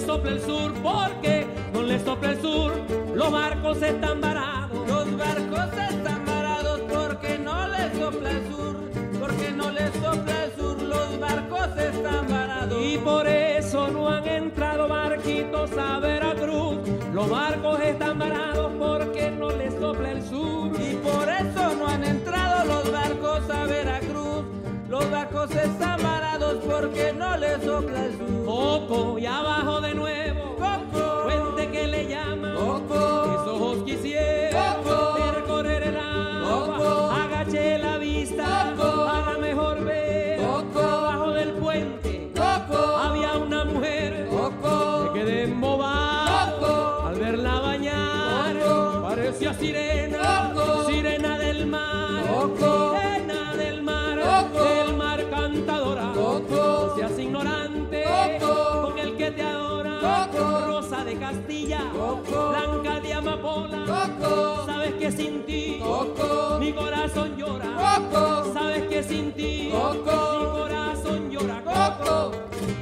sopla el sur, porque no le sopla el sur, los barcos están varados. Los barcos están varados porque no le sopla el sur, porque no le sopla el sur, los barcos están varados. Y por eso no han entrado barquitos a Veracruz, los barcos están varados porque no le sopla el sur. Y por eso no han entrado los barcos a Veracruz, los barcos están varados porque no le sopla el sur. Coco, y abajo de nuevo, Coco, puente que le llaman, Coco, mis ojos quisieran Coco, percorrer el agua, Coco, agaché la vista Coco, para mejor ver. Coco, Abajo del puente Coco, había una mujer, Coco, me quedé embobado Coco, al verla bañar. Coco, Parecía sirena, Coco, sirena del mar, Coco, sirena del Coco, mar cantadora. Coco, No seas ignorante Coco, con el que te adora. Coco, Rosa de Castilla, Coco, blanca de amapola. Coco, Sabes que sin ti Coco, mi corazón llora. Coco, Sabes que sin ti Coco, mi corazón llora. Coco.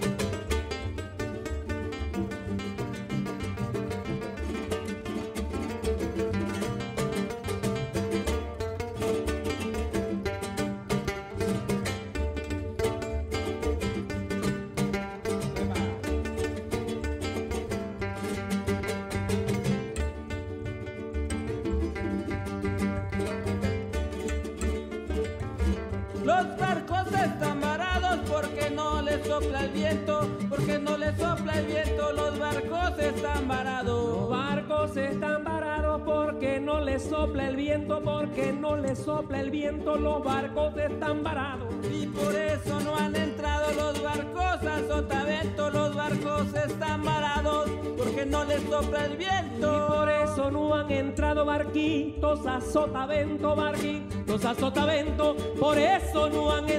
Los barcos están varados porque no les sopla el viento, porque no les sopla el viento, los barcos están varados. Los barcos están varados porque no les sopla el viento, porque no les sopla el viento, los barcos están varados. Y por eso no han entrado los barcos a Sotavento, los barcos están varados porque no les sopla el Y viento. por eso no han entrado barquitos a Sotavento, barquitos a Sotavento, por eso no han entrado.